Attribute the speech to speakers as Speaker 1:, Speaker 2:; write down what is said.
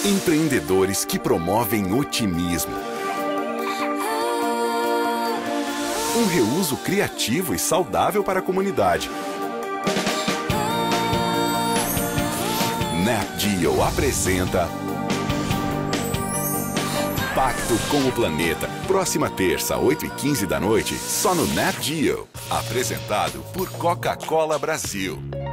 Speaker 1: Empreendedores que promovem otimismo. Um reuso criativo e saudável para a comunidade. NatGeo apresenta Pacto com o Planeta. Próxima terça, 8h15 da noite, só no NatGeo. Apresentado por Coca-Cola Brasil.